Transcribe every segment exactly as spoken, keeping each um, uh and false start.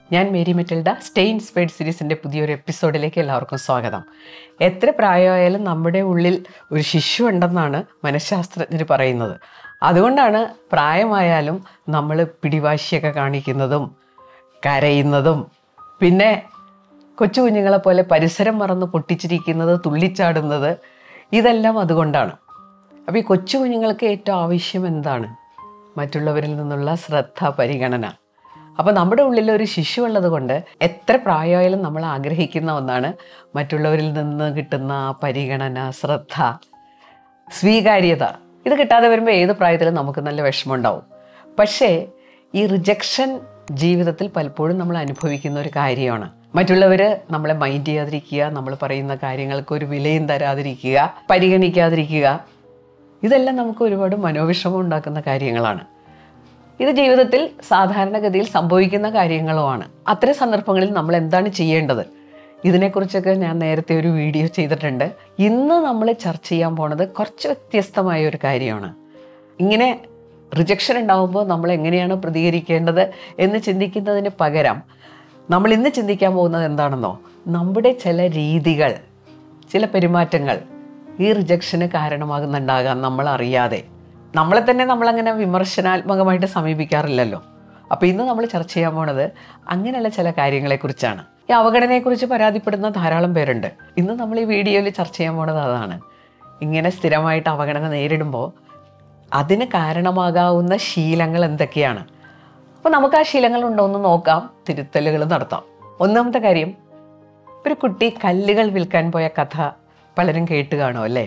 ഞാൻ Mary Matilda. Stay inspired സീരീസിൻ്റെ പുതിയൊരു എപ്പിസോഡിലേക്ക് എല്ലാവർക്കും സ്വാഗതം. എത്ര പ്രായമായാലും നമ്മുടെ ഉള്ളിൽ ഒരു ശിശു ഉണ്ടെന്നാണ് മനഃശാസ്ത്രജ്ഞർ പറയുന്നത്. അതുകൊണ്ടാണ് പ്രായമായാലും നമ്മൾ പിടിവാശിയൊക്കെ കാണിക്കുന്നതും കരയുന്നതും പിന്നെ കൊച്ചു കുഞ്ഞുങ്ങളെ പോലെ പരിസരം മറന്ന് പൊട്ടിച്ചിരിക്കുന്നത്, തുള്ളിച്ചാടുന്നത്, ഇതെല്ലാം അതുകൊണ്ടാണ്. അപ്പോൾ ഈ കൊച്ചു കുഞ്ഞുങ്ങൾക്ക് ഏറ്റവും ആവശ്യം എന്താണ്? മറ്റുള്ളവരിൽ നിന്നുള്ള ശ്രദ്ധ, പരിഗണന. അപ്പോൾ നമ്മുടെ ഉള്ളിൽ ഒരു ശിശു ഉള്ളത് കൊണ്ട് എത്ര പ്രായമായാലും നമ്മൾ ആഗ്രഹിക്കുന്ന ഒന്നാണ് മറ്റുള്ളവരിൽ നിന്ന് കിട്ടുന്ന പരിഗണന, ശ്രദ്ധ, സ്വീകാര്യത. ഇത് കിട്ടാതെ വരുമ്പോൾ ഏത് പ്രായത്തിലും നമുക്ക് നല്ല വിഷമമുണ്ടാവും. പക്ഷേ ഈ റിജക്ഷൻ ജീവിതത്തിൽ പലപ്പോഴും നമ്മൾ അനുഭവിക്കുന്ന ഒരു കാര്യമാണ്. മറ്റുള്ളവർ നമ്മളെ മൈൻഡ് ചെയ്യാതിരിക്കുക, നമ്മൾ പറയുന്ന കാര്യങ്ങൾക്ക് ഒരു വിലയും തരാതിരിക്കുക, പരിഗണിക്കാതിരിക്കുക, ഇതെല്ലാം നമുക്ക് ഒരുപാട് മനോവിഷമം ഉണ്ടാക്കുന്ന കാര്യങ്ങളാണ്. ഇത് ജീവിതത്തിൽ സാധാരണഗതിയിൽ സംഭവിക്കുന്ന കാര്യങ്ങളുമാണ്. അത്തരം സന്ദർഭങ്ങളിൽ നമ്മൾ എന്താണ് ചെയ്യേണ്ടത്? ഇതിനെക്കുറിച്ചൊക്കെ ഞാൻ നേരത്തെ ഒരു വീഡിയോ ചെയ്തിട്ടുണ്ട്. ഇന്ന് നമ്മൾ ചർച്ച ചെയ്യാൻ പോണത് കുറച്ച് വ്യത്യസ്തമായ ഒരു കാര്യമാണ്. ഇങ്ങനെ റിജക്ഷൻ ഉണ്ടാകുമ്പോൾ നമ്മൾ എങ്ങനെയാണ് പ്രതികരിക്കേണ്ടത് എന്ന് ചിന്തിക്കുന്നതിന് പകരം നമ്മൾ ഇന്ന് ചിന്തിക്കാൻ പോകുന്നത് എന്താണെന്നോ, നമ്മുടെ ചില രീതികൾ, ചില പെരുമാറ്റങ്ങൾ ഈ റിജക്ഷന് കാരണമാകുന്നുണ്ടാകാം നമ്മൾ അറിയാതെ. നമ്മളെ തന്നെ നമ്മളങ്ങനെ വിമർശനാത്മകമായിട്ട് സമീപിക്കാറില്ലല്ലോ. അപ്പോൾ ഇന്ന് നമ്മൾ ചർച്ച ചെയ്യാൻ പോണത് അങ്ങനെയുള്ള ചില കാര്യങ്ങളെക്കുറിച്ചാണ്. ഈ അവഗണനയെക്കുറിച്ച് പരാതിപ്പെടുന്ന ധാരാളം പേരുണ്ട്. ഇന്ന് നമ്മൾ ഈ വീഡിയോയിൽ ചർച്ച ചെയ്യാൻ പോണത് അതാണ്. ഇങ്ങനെ സ്ഥിരമായിട്ട് അവഗണന നേരിടുമ്പോൾ അതിന് കാരണമാകാവുന്ന ശീലങ്ങൾ എന്തൊക്കെയാണ്? അപ്പോൾ നമുക്ക് ആ ശീലങ്ങൾ ഉണ്ടോ എന്ന് നോക്കാം, തിരുത്തലുകൾ നടത്താം. ഒന്നാമത്തെ കാര്യം, ഒരു കുട്ടി കല്ലുകൾ വിൽക്കാൻ പോയ കഥ പലരും കേട്ട് കാണും അല്ലേ?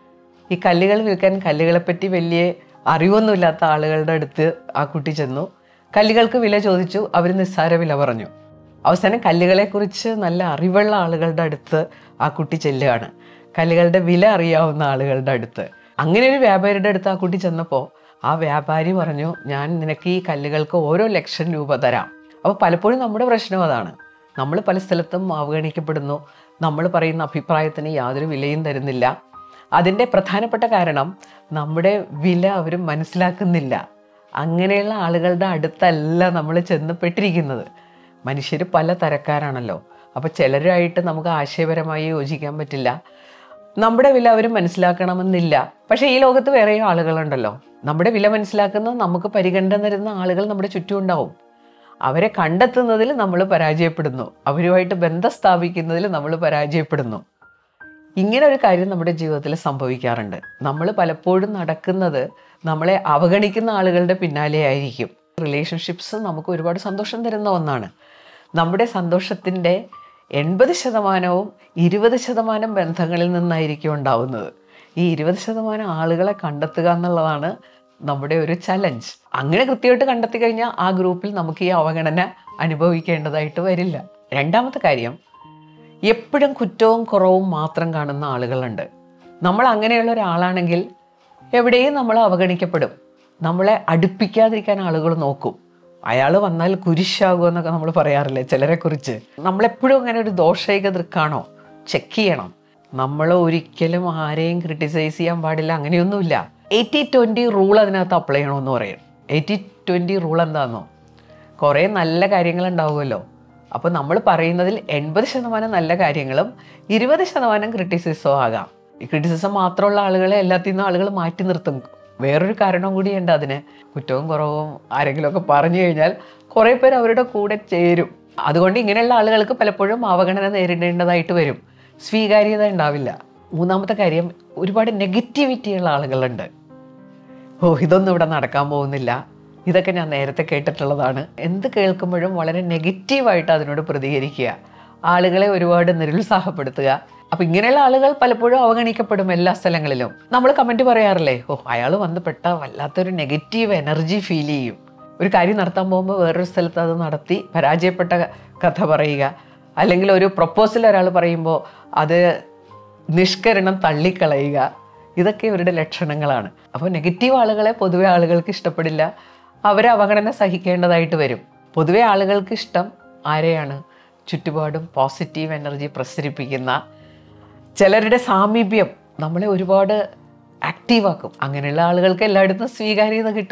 ഈ കല്ലുകൾ വിൽക്കാൻ, കല്ലുകളെപ്പറ്റി വലിയ അറിവൊന്നുമില്ലാത്ത ആളുകളുടെ അടുത്ത് ആ കുട്ടി ചെന്നു. കല്ലുകൾക്ക് വില ചോദിച്ചു. അവർ നിസ്സാര വില പറഞ്ഞു. അവസാനം കല്ലുകളെക്കുറിച്ച് നല്ല അറിവുള്ള ആളുകളുടെ അടുത്ത് ആ കുട്ടി ചെല്ലുകയാണ്, കല്ലുകളുടെ വില അറിയാവുന്ന ആളുകളുടെ അടുത്ത്. അങ്ങനെ ഒരു വ്യാപാരിയുടെ അടുത്ത് ആ കുട്ടി ചെന്നപ്പോൾ ആ വ്യാപാരി പറഞ്ഞു, ഞാൻ നിനക്ക് ഈ കല്ലുകൾക്ക് ഓരോ ലക്ഷം രൂപ തരാം. അപ്പോൾ പലപ്പോഴും നമ്മുടെ പ്രശ്നം അതാണ്. നമ്മൾ പല സ്ഥലത്തും അവഗണിക്കപ്പെടുന്നു. നമ്മൾ പറയുന്ന അഭിപ്രായത്തിന് യാതൊരു വിലയും തരുന്നില്ല. അതിൻ്റെ പ്രധാനപ്പെട്ട കാരണം നമ്മുടെ വില അവർ മനസ്സിലാക്കുന്നില്ല. അങ്ങനെയുള്ള ആളുകളുടെ അടുത്തല്ല നമ്മൾ ചെന്നപ്പെട്ടിരിക്കുന്നത്. മനുഷ്യർ പല തരക്കാരാണല്ലോ. അപ്പോൾ ചിലരായിട്ട് നമുക്ക് ആശയപരമായി യോജിക്കാൻ പറ്റില്ല. നമ്മുടെ വില അവർ മനസ്സിലാക്കണമെന്നില്ല. പക്ഷേ ഈ ലോകത്ത് വേറെയും ആളുകളുണ്ടല്ലോ. നമ്മുടെ വില മനസ്സിലാക്കുന്ന, നമുക്ക് പരിഗണന തരുന്ന ആളുകൾ നമ്മുടെ ചുറ്റും ഉണ്ടാവും. അവരെ കണ്ടെത്തുന്നതിൽ നമ്മൾ പരാജയപ്പെടുന്നു. അവരുമായിട്ട് ബന്ധം സ്ഥാപിക്കുന്നതിൽ നമ്മൾ പരാജയപ്പെടുന്നു. ഇങ്ങനെ ഒരു കാര്യം നമ്മുടെ ജീവിതത്തിൽ സംഭവിക്കാറുണ്ട്. നമ്മൾ പലപ്പോഴും നടക്കുന്നത് നമ്മളെ അവഗണിക്കുന്ന ആളുകളുടെ പിന്നാലെ ആയിരിക്കും. റിലേഷൻഷിപ്സ് നമുക്ക് ഒരുപാട് സന്തോഷം തരുന്ന ഒന്നാണ്. നമ്മുടെ സന്തോഷത്തിൻ്റെ എൺപത് ശതമാനവും ഇരുപത് ശതമാനം ബന്ധങ്ങളിൽ നിന്നായിരിക്കും ഉണ്ടാവുന്നത്. ഈ ഇരുപത് ശതമാനം ആളുകളെ കണ്ടെത്തുക എന്നുള്ളതാണ് നമ്മുടെ ഒരു ചലഞ്ച്. അങ്ങനെ കൃത്യമായിട്ട് കണ്ടെത്തി കഴിഞ്ഞാൽ ആ ഗ്രൂപ്പിൽ നമുക്ക് ഈ അവഗണന അനുഭവിക്കേണ്ടതായിട്ട് വരില്ല. രണ്ടാമത്തെ കാര്യം, എപ്പോഴും കുറ്റവും കുറവും മാത്രം കാണുന്ന ആളുകളുണ്ട്. നമ്മൾ അങ്ങനെയുള്ള ഒരാളാണെങ്കിൽ എവിടെയും നമ്മൾ അവഗണിക്കപ്പെടും. നമ്മളെ അടുപ്പിക്കാതിരിക്കാൻ ആളുകൾ നോക്കും. അയാൾ വന്നാൽ കുരിശാകുമെന്നൊക്കെ നമ്മൾ പറയാറില്ലേ ചിലരെക്കുറിച്ച്? നമ്മളെപ്പോഴും അങ്ങനെ ഒരു ദോഷൈക ദൃക്കാണോ? ചെക്ക് ചെയ്യണം. നമ്മൾ ഒരിക്കലും ആരെയും ക്രിട്ടിസൈസ് ചെയ്യാൻ പാടില്ല. അങ്ങനെയൊന്നുമില്ല. എയ്റ്റി ട്വൻറ്റി റൂൾ അതിനകത്ത് അപ്ലൈ ചെയ്യണമെന്ന് പറയും. എയ്റ്റി ട്വൻറ്റി റൂൾ എന്താണെന്നോ, കുറേ നല്ല കാര്യങ്ങളുണ്ടാവുമല്ലോ. അപ്പോൾ നമ്മൾ പറയുന്നതിൽ എൺപത് ശതമാനം നല്ല കാര്യങ്ങളും ഇരുപത് ശതമാനം ക്രിറ്റിസിസവും ആകാം. ഈ ക്രിറ്റിസിസം മാത്രമുള്ള ആളുകളെ എല്ലാത്തിൽ നിന്നും ആളുകൾ മാറ്റി നിർത്തും. വേറൊരു കാരണം കൂടിയുണ്ട് അതിന്. കുറ്റവും കുറവും ആരെങ്കിലുമൊക്കെ പറഞ്ഞു കഴിഞ്ഞാൽ കുറേ പേർ അവരുടെ കൂടെ ചേരും. അതുകൊണ്ട് ഇങ്ങനെയുള്ള ആളുകൾക്ക് പലപ്പോഴും അവഗണന നേരിടേണ്ടതായിട്ട് വരും. സ്വീകാര്യത ഉണ്ടാവില്ല. മൂന്നാമത്തെ കാര്യം, ഒരുപാട് നെഗറ്റിവിറ്റിയുള്ള ആളുകളുണ്ട്. ഓ, ഇതൊന്നും ഇവിടെ നടക്കാൻ പോകുന്നില്ല, ഇതൊക്കെ ഞാൻ നേരത്തെ കേട്ടിട്ടുള്ളതാണ്. എന്ത് കേൾക്കുമ്പോഴും വളരെ നെഗറ്റീവായിട്ട് അതിനോട് പ്രതികരിക്കുക, ആളുകളെ ഒരുപാട് നിരുത്സാഹപ്പെടുത്തുക. അപ്പം ഇങ്ങനെയുള്ള ആളുകൾ പലപ്പോഴും അവഗണിക്കപ്പെടും എല്ലാ സ്ഥലങ്ങളിലും. നമ്മൾ കമൻറ്റ് പറയാറില്ലേ, ഓ അയാൾ വന്ന് പെട്ട വല്ലാത്തൊരു നെഗറ്റീവ് എനർജി ഫീൽ ചെയ്യും. ഒരു കാര്യം നടത്താൻ പോകുമ്പോൾ വേറൊരു സ്ഥലത്ത് അത് നടത്തി പരാജയപ്പെട്ട കഥ പറയുക, അല്ലെങ്കിൽ ഒരു പ്രപ്പോസൽ ഒരാൾ പറയുമ്പോൾ അത് നിഷ്കരണം തള്ളിക്കളയുക, ഇതൊക്കെ ഇവരുടെ ലക്ഷണങ്ങളാണ്. അപ്പോൾ നെഗറ്റീവ് ആളുകളെ പൊതുവെ ആളുകൾക്ക് ഇഷ്ടപ്പെടില്ല. അവരെ അവഗണന സഹിക്കേണ്ടതായിട്ട് വരും. പൊതുവെ ആളുകൾക്ക് ഇഷ്ടം ആരെയാണ്? ചുറ്റുപാടും പോസിറ്റീവ് എനർജി പ്രസരിപ്പിക്കുന്ന ചിലരുടെ സാമീപ്യം നമ്മളെ ഒരുപാട് ആക്റ്റീവാക്കും. അങ്ങനെയുള്ള ആളുകൾക്ക് എല്ലായിടത്തും സ്വീകാര്യത കിട്ടും.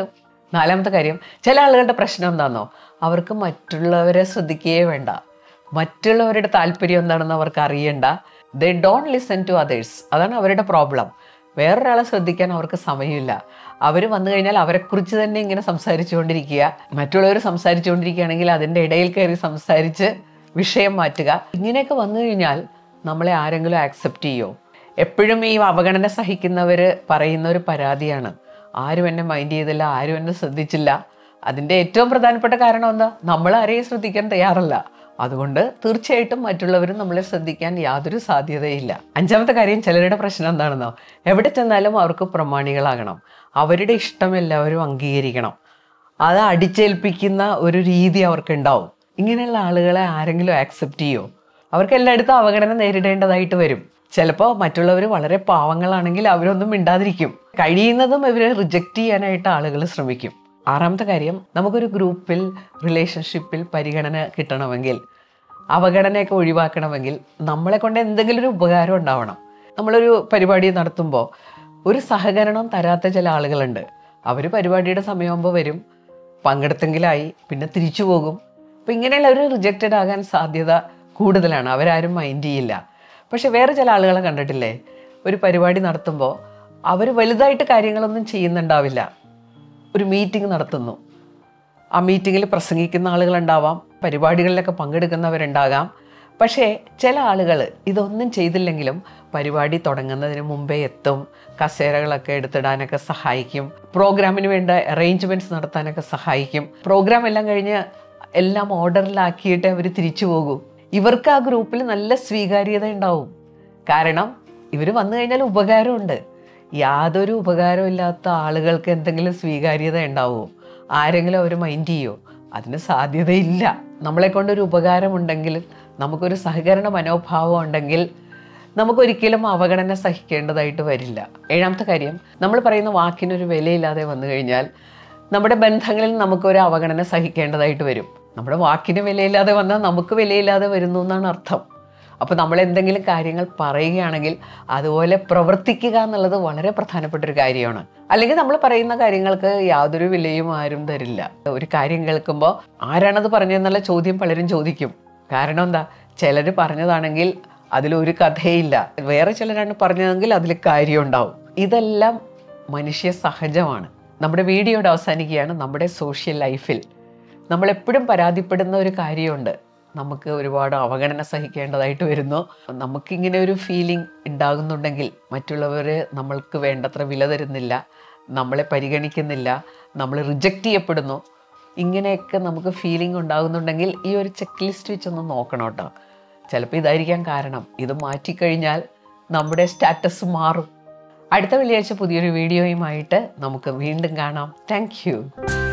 നാലാമത്തെ കാര്യം, ചില ആളുകളുടെ പ്രശ്നം എന്താണെന്നോ, അവർക്ക് മറ്റുള്ളവരെ ശ്രദ്ധിക്കുകയേ വേണ്ട. മറ്റുള്ളവരുടെ താല്പര്യം എന്താണെന്ന് അവർക്ക് അറിയണ്ട. They don't listen to others. അതാണ് അവരുടെ പ്രോബ്ലം. വേറൊരാളെ ശ്രദ്ധിക്കാൻ അവർക്ക് സമയമില്ല. അവർ വന്നു കഴിഞ്ഞാൽ അവരെക്കുറിച്ച് തന്നെ ഇങ്ങനെ സംസാരിച്ചുകൊണ്ടിരിക്കുക. മറ്റുള്ളവർ സംസാരിച്ചുകൊണ്ടിരിക്കുകയാണെങ്കിൽ അതിൻ്റെ ഇടയിൽ കയറി സംസാരിച്ച് വിഷയം മാറ്റുക. ഇങ്ങനെയൊക്കെ വന്നു കഴിഞ്ഞാൽ നമ്മളെ ആരെങ്കിലും ആക്സെപ്റ്റ് ചെയ്യുമോ? എപ്പോഴും ഈ അവഗണന സഹിക്കുന്നവർ പറയുന്ന ഒരു പരാതിയാണ്, ആരും എന്നെ മൈൻഡ് ചെയ്തില്ല, ആരും എന്നെ ശ്രദ്ധിച്ചില്ല. അതിൻ്റെ ഏറ്റവും പ്രധാനപ്പെട്ട കാരണം എന്താ? നമ്മൾ ആരെയും ശ്രദ്ധിക്കാൻ തയ്യാറല്ല. അതുകൊണ്ട് തീർച്ചയായിട്ടും മറ്റുള്ളവരും നമ്മളെ ശ്രദ്ധിക്കാൻ യാതൊരു സാധ്യതയില്ല. അഞ്ചാമത്തെ കാര്യം, ചിലരുടെ പ്രശ്നം എന്താണെന്നോ, എവിടെ ചെന്നാലും അവർക്ക് പ്രമാണികളാകണം. അവരുടെ ഇഷ്ടം എല്ലാവരും അംഗീകരിക്കണം. അത് അടിച്ചേൽപ്പിക്കുന്ന ഒരു രീതി അവർക്കുണ്ടാവും. ഇങ്ങനെയുള്ള ആളുകളെ ആരെങ്കിലും ആക്സെപ്റ്റ് ചെയ്യുമോ? അവർക്ക് എല്ലായിടത്തും അവഗണന നേരിടേണ്ടതായിട്ട് വരും. ചിലപ്പോൾ മറ്റുള്ളവർ വളരെ പാവങ്ങളാണെങ്കിൽ അവരൊന്നും മിണ്ടാതിരിക്കും. കഴിയുന്നതും ഇവരെ റിജക്റ്റ് ചെയ്യാനായിട്ട് ആളുകൾ ശ്രമിക്കും. ആറാമത്തെ കാര്യം, നമുക്കൊരു ഗ്രൂപ്പിൽ റിലേഷൻഷിപ്പിൽ പരിഗണന കിട്ടണമെങ്കിൽ, അവഗണനയൊക്കെ ഒഴിവാക്കണമെങ്കിൽ നമ്മളെ കൊണ്ട് എന്തെങ്കിലും ഒരു ഉപകാരം ഉണ്ടാവണം. നമ്മളൊരു പരിപാടി നടത്തുമ്പോൾ ഒരു സഹകരണം തരാത്ത ചില ആളുകളുണ്ട്. അവർ പരിപാടിയുടെ സമയമാകുമ്പോൾ വരും, പങ്കെടുത്തെങ്കിലായി, പിന്നെ തിരിച്ചു പോകും. അപ്പോൾ ഇങ്ങനെയുള്ള ഒരു റിജക്റ്റഡ് ആകാൻ സാധ്യത കൂടുതലാണ്. അവരാരും മൈൻഡ് ചെയ്യില്ല. പക്ഷെ വേറെ ചില ആളുകളെ കണ്ടിട്ടില്ലേ, ഒരു പരിപാടി നടത്തുമ്പോൾ അവർ വലുതായിട്ട് കാര്യങ്ങളൊന്നും ചെയ്യുന്നുണ്ടാവില്ല. ഒരു മീറ്റിംഗ് നടത്തുന്നു, ആ മീറ്റിങ്ങിൽ പ്രസംഗിക്കുന്ന ആളുകളുണ്ടാവാം, പരിപാടികളിലൊക്കെ പങ്കെടുക്കുന്നവരുണ്ടാകാം. പക്ഷേ ചില ആളുകൾ ഇതൊന്നും ചെയ്തില്ലെങ്കിലും പരിപാടി തുടങ്ങുന്നതിന് മുമ്പേ എത്തും, കസേരകളൊക്കെ എടുത്തിടാനൊക്കെ സഹായിക്കും, പ്രോഗ്രാമിന് വേണ്ട അറേഞ്ച്മെൻറ്റ്സ് നടത്താനൊക്കെ സഹായിക്കും. പ്രോഗ്രാം എല്ലാം കഴിഞ്ഞ് എല്ലാം ഓർഡറിലാക്കിയിട്ട് അവർ തിരിച്ചു പോകും. ഇവർക്ക് ആ ഗ്രൂപ്പിൽ നല്ല സ്വീകാര്യത ഉണ്ടാവും. കാരണം ഇവർ വന്നു കഴിഞ്ഞാൽ ഉപകാരമുണ്ട്. യാതൊരു ഉപകാരവും ഇല്ലാത്ത ആളുകൾക്ക് എന്തെങ്കിലും സ്വീകാര്യത ഉണ്ടാവുമോ? ആരെങ്കിലും അവർ മൈൻഡ് ചെയ്യുമോ? അതിന് സാധ്യതയില്ല. നമ്മളെ കൊണ്ടൊരു ഉപകാരമുണ്ടെങ്കിൽ, നമുക്കൊരു സഹകരണ മനോഭാവം ഉണ്ടെങ്കിൽ നമുക്കൊരിക്കലും അവഗണന സഹിക്കേണ്ടതായിട്ട് വരില്ല. ഏഴാമത്തെ കാര്യം, നമ്മൾ പറയുന്ന വാക്കിനൊരു വിലയില്ലാതെ വന്നു കഴിഞ്ഞാൽ നമ്മുടെ ബന്ധങ്ങളിൽ നമുക്കൊരു അവഗണന സഹിക്കേണ്ടതായിട്ട് വരും. നമ്മുടെ വാക്കിന് വിലയില്ലാതെ വന്നാൽ നമുക്ക് വിലയില്ലാതെ വരുന്നു എന്നാണ് അർത്ഥം. അപ്പോൾ നമ്മൾ എന്തെങ്കിലും കാര്യങ്ങൾ പറയുകയാണെങ്കിൽ അതുപോലെ പ്രവർത്തിക്കുക എന്നുള്ളത് വളരെ പ്രധാനപ്പെട്ട ഒരു കാര്യമാണ്. അല്ലെങ്കിൽ നമ്മൾ പറയുന്ന കാര്യങ്ങൾക്ക് യാതൊരു വിലയും ആരും തരില്ല. ഒരു കാര്യം കേൾക്കുമ്പോൾ ആരാണത് പറഞ്ഞതെന്നുള്ള ചോദ്യം പലരും ചോദിക്കും. കാരണം എന്താ? ചിലർ പറഞ്ഞതാണെങ്കിൽ അതിലൊരു കഥയില്ല, വേറെ ചിലരാണ് പറഞ്ഞതെങ്കിൽ അതിൽ കാര്യം ഉണ്ടാവും. ഇതെല്ലാം മനുഷ്യ സഹജമാണ്. നമ്മുടെ വീഡിയോയുടെ അവസാനിക്കുകയാണ്. നമ്മുടെ സോഷ്യൽ ലൈഫിൽ നമ്മളെപ്പോഴും പരാതിപ്പെടുന്ന ഒരു കാര്യമുണ്ട്, നമുക്ക് ഒരുപാട് അവഗണന സഹിക്കേണ്ടതായിട്ട് വരുന്നു. നമുക്കിങ്ങനെ ഒരു ഫീലിംഗ് ഉണ്ടാകുന്നുണ്ടെങ്കിൽ മറ്റുള്ളവർ നമ്മൾക്ക് വേണ്ടത്ര വില തരുന്നില്ല, നമ്മളെ പരിഗണിക്കുന്നില്ല, നമ്മൾ റിജക്റ്റ് ചെയ്യപ്പെടുന്നു, ഇങ്ങനെയൊക്കെ നമുക്ക് ഫീലിംഗ് ഉണ്ടാകുന്നുണ്ടെങ്കിൽ ഈ ഒരു ചെക്ക് ലിസ്റ്റ് വെച്ചൊന്ന് നോക്കണം കേട്ടോ. ചിലപ്പോൾ ഇതായിരിക്കാം കാരണം. ഇത് മാറ്റിക്കഴിഞ്ഞാൽ നമ്മുടെ സ്റ്റാറ്റസ് മാറും. അടുത്ത വെള്ളിയാഴ്ച പുതിയൊരു വീഡിയോയുമായിട്ട് നമുക്ക് വീണ്ടും കാണാം. Thank U.